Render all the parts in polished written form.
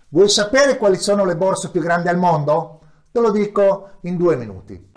Vuoi sapere quali sono le borse più grandi al mondo? Te lo dico in 2 minuti.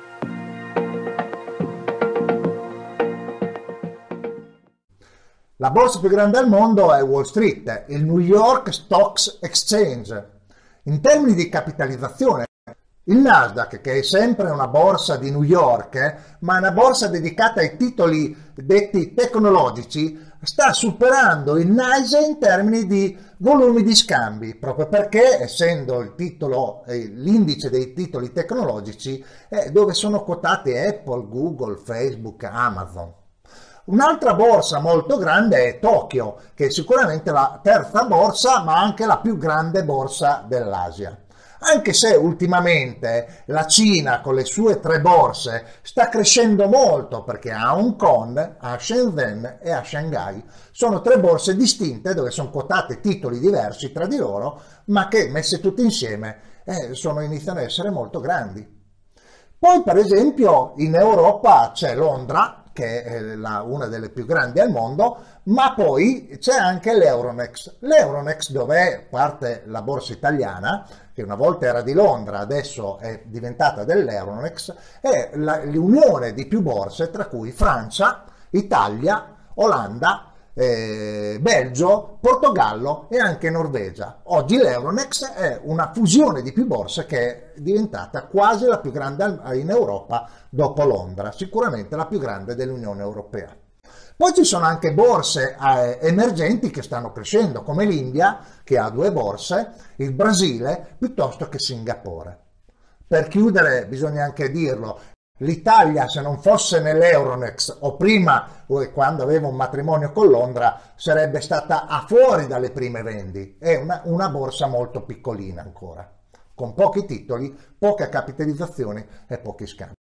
La borsa più grande al mondo è Wall Street, il New York Stock Exchange. In termini di capitalizzazione, il Nasdaq, che è sempre una borsa di New York, ma è una borsa dedicata ai titoli detti tecnologici, sta superando il Nasdaq in termini di volumi di scambi, proprio perché, essendo il titolo, l'indice dei titoli tecnologici, è dove sono quotate Apple, Google, Facebook, Amazon. Un'altra borsa molto grande è Tokyo, che è sicuramente la terza borsa, ma anche la più grande borsa dell'Asia. Anche se ultimamente la Cina con le sue 3 borse sta crescendo molto, perché a Hong Kong, a Shenzhen e a Shanghai sono 3 borse distinte dove sono quotate titoli diversi tra di loro, ma che messe tutte insieme iniziano a essere molto grandi. Poi per esempio in Europa c'è Londra, che è una delle più grandi al mondo, ma poi c'è anche l'Euronext. L'Euronext, dove parte la borsa italiana, che una volta era di Londra, adesso è diventata dell'Euronext, è l'unione di più borse, tra cui Francia, Italia, Olanda, Belgio, Portogallo e anche Norvegia. Oggi l'Euronext è una fusione di più borse che è diventata quasi la più grande in Europa dopo Londra, sicuramente la più grande dell'Unione Europea. Poi ci sono anche borse emergenti che stanno crescendo, come l'India, che ha 2 borse, il Brasile, piuttosto che Singapore. Per chiudere, bisogna anche dirlo, l'Italia, se non fosse nell'Euronext o prima, quando aveva un matrimonio con Londra, sarebbe stata a fuori dalle prime vendi. È una borsa molto piccolina ancora, con pochi titoli, poca capitalizzazione e pochi scambi.